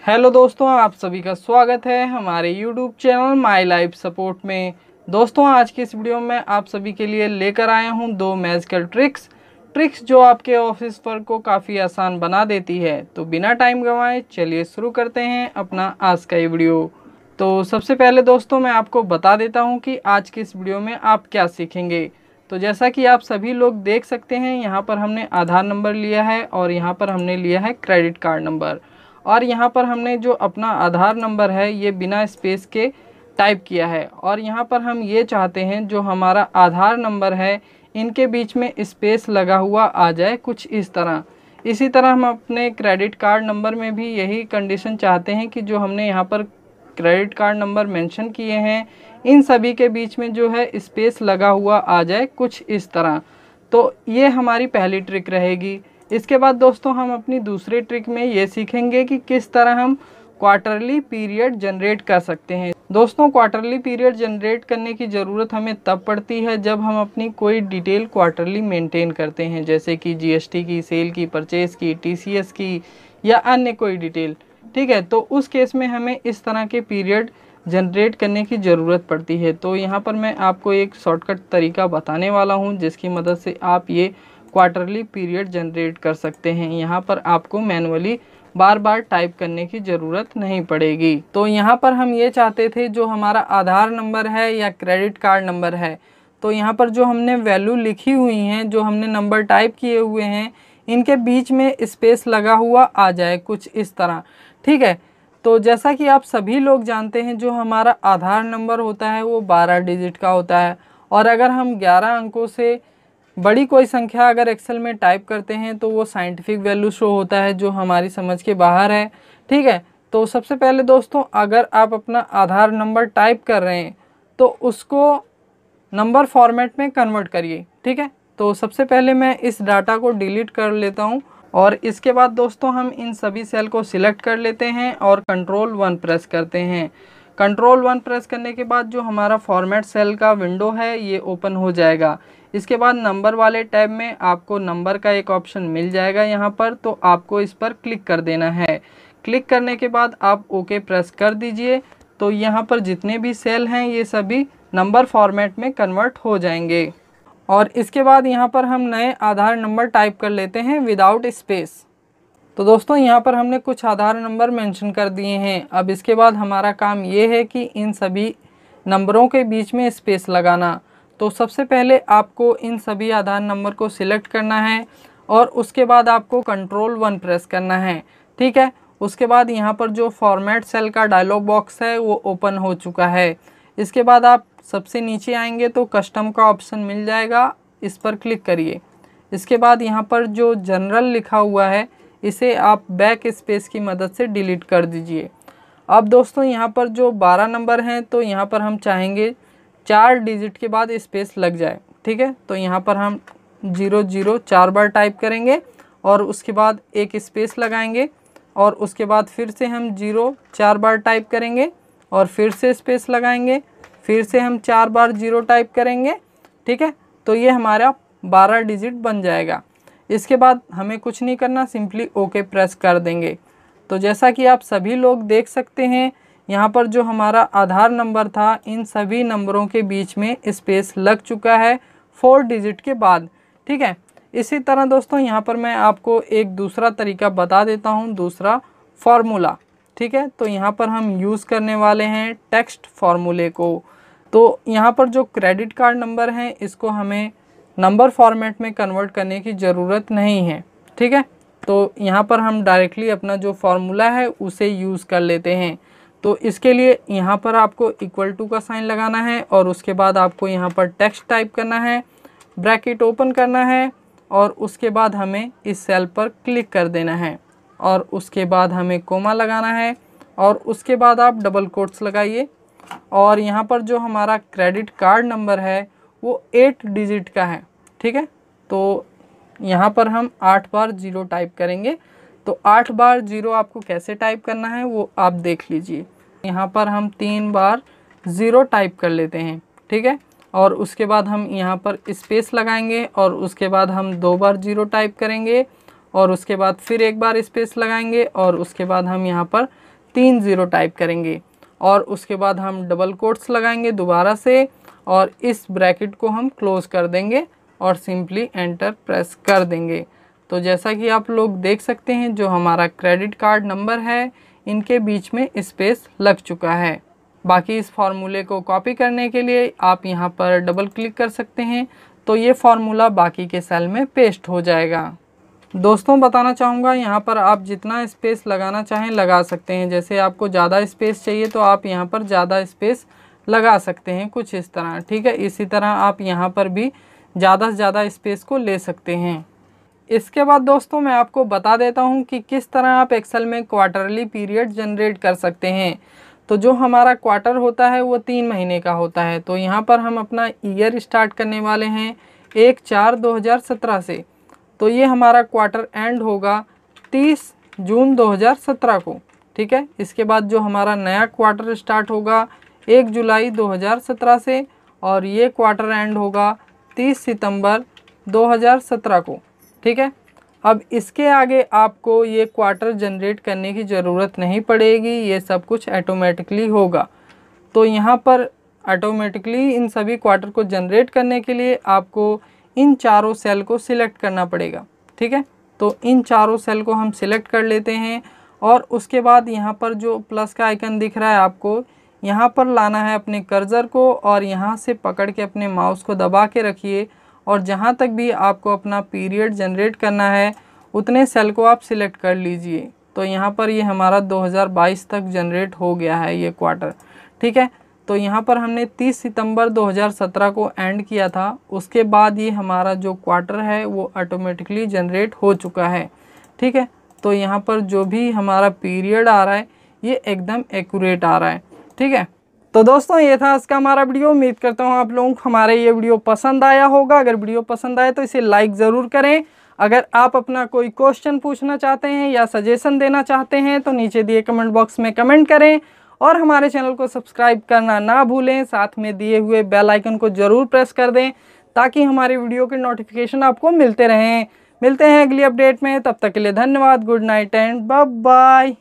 Hello दोस्तों, आप सभी का स्वागत है हमारे YouTube channel My Life Support में। दोस्तों, आज की इस वीडियो में आप सभी के लिए लेकर आया हूं 2 मैजिकल ट्रिक्स जो आपके ऑफिस वर्क को काफ़ी आसान बना देती है। तो बिना टाइम गंवाए चलिए शुरू करते हैं अपना आज का ये वीडियो। तो सबसे पहले दोस्तों मैं आपको बता देता हूँ कि आज की इस वीडियो में आप क्या सीखेंगे। तो जैसा कि आप सभी लोग देख सकते हैं, यहाँ पर हमने आधार नंबर लिया है और यहाँ पर हमने लिया है क्रेडिट कार्ड नंबर। और यहाँ पर हमने जो अपना आधार नंबर है ये बिना स्पेस के टाइप किया है। और यहाँ पर हम ये चाहते हैं जो हमारा आधार नंबर है इनके बीच में स्पेस लगा हुआ आ जाए कुछ इस तरह। इसी तरह हम अपने क्रेडिट कार्ड नंबर में भी यही कंडीशन चाहते हैं कि जो हमने यहाँ पर क्रेडिट कार्ड नंबर मेंशन किए हैं इन सभी के बीच में जो है स्पेस लगा हुआ आ जाए कुछ इस तरह। तो ये हमारी पहली ट्रिक रहेगी। इसके बाद दोस्तों हम अपनी दूसरी ट्रिक में ये सीखेंगे कि किस तरह हम क्वार्टरली पीरियड जनरेट कर सकते हैं। दोस्तों, क्वार्टरली पीरियड जनरेट करने की ज़रूरत हमें तब पड़ती है जब हम अपनी कोई डिटेल क्वार्टरली मेंटेन करते हैं, जैसे कि जीएसटी की, सेल की, परचेज़ की, टीसीएस की या अन्य कोई डिटेल। ठीक है, तो उस केस में हमें इस तरह के पीरियड जनरेट करने की ज़रूरत पड़ती है। तो यहाँ पर मैं आपको एक शॉर्टकट तरीका बताने वाला हूँ जिसकी मदद से आप ये क्वार्टरली पीरियड जनरेट कर सकते हैं। यहाँ पर आपको मैनुअली बार बार टाइप करने की ज़रूरत नहीं पड़ेगी। तो यहाँ पर हम ये चाहते थे जो हमारा आधार नंबर है या क्रेडिट कार्ड नंबर है, तो यहाँ पर जो हमने वैल्यू लिखी हुई हैं, जो हमने नंबर टाइप किए हुए हैं, इनके बीच में स्पेस लगा हुआ आ जाए कुछ इस तरह। ठीक है, तो जैसा कि आप सभी लोग जानते हैं जो हमारा आधार नंबर होता है वो 12 डिजिट का होता है। और अगर हम 11 अंकों से बड़ी कोई संख्या अगर एक्सेल में टाइप करते हैं तो वो साइंटिफिक वैल्यू शो होता है जो हमारी समझ के बाहर है। ठीक है, तो सबसे पहले दोस्तों अगर आप अपना आधार नंबर टाइप कर रहे हैं तो उसको नंबर फॉर्मेट में कन्वर्ट करिए। ठीक है, तो सबसे पहले मैं इस डाटा को डिलीट कर लेता हूँ और इसके बाद दोस्तों हम इन सभी सेल को सिलेक्ट कर लेते हैं और कंट्रोल 1 प्रेस करते हैं। कंट्रोल 1 प्रेस करने के बाद जो हमारा फॉर्मेट सेल का विंडो है ये ओपन हो जाएगा। इसके बाद नंबर वाले टैब में आपको नंबर का एक ऑप्शन मिल जाएगा यहाँ पर, तो आपको इस पर क्लिक कर देना है। क्लिक करने के बाद आप ओके प्रेस कर दीजिए। तो यहाँ पर जितने भी सेल हैं ये सभी नंबर फॉर्मेट में कन्वर्ट हो जाएंगे। और इसके बाद यहाँ पर हम नए आधार नंबर टाइप कर लेते हैं विदाउट स्पेस। तो दोस्तों यहाँ पर हमने कुछ आधार नंबर मेंशन कर दिए हैं। अब इसके बाद हमारा काम ये है कि इन सभी नंबरों के बीच में स्पेस लगाना। तो सबसे पहले आपको इन सभी आधार नंबर को सिलेक्ट करना है और उसके बाद आपको कंट्रोल 1 प्रेस करना है। ठीक है, उसके बाद यहाँ पर जो फॉर्मेट सेल का डायलॉग बॉक्स है वो ओपन हो चुका है। इसके बाद आप सबसे नीचे आएंगे तो कस्टम का ऑप्शन मिल जाएगा, इस पर क्लिक करिए। इसके बाद यहाँ पर जो जनरल लिखा हुआ है इसे आप बैक स्पेस की मदद से डिलीट कर दीजिए। अब दोस्तों यहाँ पर जो 12 नंबर हैं तो यहाँ पर हम चाहेंगे 4 डिजिट के बाद स्पेस लग जाए। ठीक है, तो यहाँ पर हम 00 4 बार टाइप करेंगे और उसके बाद एक स्पेस लगाएंगे और उसके बाद फिर से हम 0 4 बार टाइप करेंगे और फिर से स्पेस लगाएंगे, फिर से हम 4 बार 0 टाइप करेंगे। ठीक है, तो ये हमारा 12 डिजिट बन जाएगा। इसके बाद हमें कुछ नहीं करना, सिंपली ओके प्रेस कर देंगे। तो जैसा कि आप सभी लोग देख सकते हैं यहाँ पर जो हमारा आधार नंबर था इन सभी नंबरों के बीच में स्पेस लग चुका है 4 डिजिट के बाद। ठीक है, इसी तरह दोस्तों यहाँ पर मैं आपको एक दूसरा तरीका बता देता हूँ, दूसरा फार्मूला। ठीक है, तो यहाँ पर हम यूज़ करने वाले हैं टेक्स्ट फार्मूले को। तो यहाँ पर जो क्रेडिट कार्ड नंबर हैं इसको हमें नंबर फॉर्मेट में कन्वर्ट करने की ज़रूरत नहीं है। ठीक है, तो यहाँ पर हम डायरेक्टली अपना जो फार्मूला है उसे यूज़ कर लेते हैं। तो इसके लिए यहाँ पर आपको इक्वल टू का साइन लगाना है और उसके बाद आपको यहाँ पर टेक्स्ट टाइप करना है, ब्रैकेट ओपन करना है और उसके बाद हमें इस सेल पर क्लिक कर देना है और उसके बाद हमें कोमा लगाना है और उसके बाद आप डबल कोट्स लगाइए। और यहाँ पर जो हमारा क्रेडिट कार्ड नंबर है वो 8 डिजिट का है। ठीक है, तो यहाँ पर हम 8 बार 0 टाइप करेंगे। तो 8 बार 0 आपको कैसे टाइप करना है वो आप देख लीजिए। यहाँ पर हम 3 बार 0 टाइप कर लेते हैं। ठीक है, और उसके बाद हम यहाँ पर स्पेस लगाएंगे और उसके बाद हम 2 बार 0 टाइप करेंगे और उसके बाद फिर एक बार स्पेस लगाएंगे और उसके बाद हम यहाँ पर 3 0 टाइप करेंगे और उसके बाद हम डबल कोट्स लगाएंगे दोबारा से और इस ब्रैकेट को हम क्लोज़ कर देंगे और सिंपली एंटर प्रेस कर देंगे। तो जैसा कि आप लोग देख सकते हैं जो हमारा क्रेडिट कार्ड नंबर है इनके बीच में स्पेस लग चुका है। बाकी इस फार्मूले को कॉपी करने के लिए आप यहाँ पर डबल क्लिक कर सकते हैं तो ये फार्मूला बाकी के सेल में पेस्ट हो जाएगा। दोस्तों बताना चाहूँगा यहाँ पर आप जितना स्पेस लगाना चाहें लगा सकते हैं। जैसे आपको ज़्यादा स्पेस चाहिए तो आप यहाँ पर ज़्यादा स्पेस लगा सकते हैं कुछ इस तरह, ठीक है। इसी तरह आप यहाँ पर भी ज़्यादा से ज़्यादा स्पेस को ले सकते हैं। इसके बाद दोस्तों मैं आपको बता देता हूँ कि किस तरह आप एक्सेल में क्वार्टरली पीरियड जनरेट कर सकते हैं। तो जो हमारा क्वार्टर होता है वो 3 महीने का होता है। तो यहाँ पर हम अपना ईयर स्टार्ट करने वाले हैं 1/4/2017 से। तो ये हमारा क्वार्टर एंड होगा 30 जून 2017 को, ठीक है। इसके बाद जो हमारा नया क्वार्टर स्टार्ट होगा 1 जुलाई 2017 से और ये क्वार्टर एंड होगा 30 सितंबर 2017 को, ठीक है। अब इसके आगे आपको ये क्वार्टर जनरेट करने की ज़रूरत नहीं पड़ेगी, ये सब कुछ ऑटोमेटिकली होगा। तो यहाँ पर ऑटोमेटिकली इन सभी क्वार्टर को जनरेट करने के लिए आपको इन चारों सेल को सिलेक्ट करना पड़ेगा, ठीक है। तो इन चारों सेल को हम सिलेक्ट कर लेते हैं और उसके बाद यहाँ पर जो प्लस का आइकन दिख रहा है आपको यहाँ पर लाना है अपने कर्सर को और यहाँ से पकड़ के अपने माउस को दबा के रखिए और जहाँ तक भी आपको अपना पीरियड जनरेट करना है उतने सेल को आप सिलेक्ट कर लीजिए। तो यहाँ पर ये हमारा 2022 तक जनरेट हो गया है ये क्वार्टर, ठीक है। तो यहाँ पर हमने 30 सितंबर 2017 को एंड किया था, उसके बाद ये हमारा जो क्वार्टर है वो ऑटोमेटिकली जनरेट हो चुका है, ठीक है। तो यहाँ पर जो भी हमारा पीरियड आ रहा है ये एकदम एक्यूरेट आ रहा है, ठीक है। तो दोस्तों ये था आज का हमारा वीडियो। उम्मीद करता हूँ आप लोगों को हमारे ये वीडियो पसंद आया होगा। अगर वीडियो पसंद आए तो इसे लाइक ज़रूर करें। अगर आप अपना कोई क्वेश्चन पूछना चाहते हैं या सजेशन देना चाहते हैं तो नीचे दिए कमेंट बॉक्स में कमेंट करें और हमारे चैनल को सब्सक्राइब करना ना भूलें। साथ में दिए हुए बेल आइकन को ज़रूर प्रेस कर दें ताकि हमारे वीडियो के नोटिफिकेशन आपको मिलते रहें। मिलते हैं अगली अपडेट में, तब तक के लिए धन्यवाद। Good night and bye bye.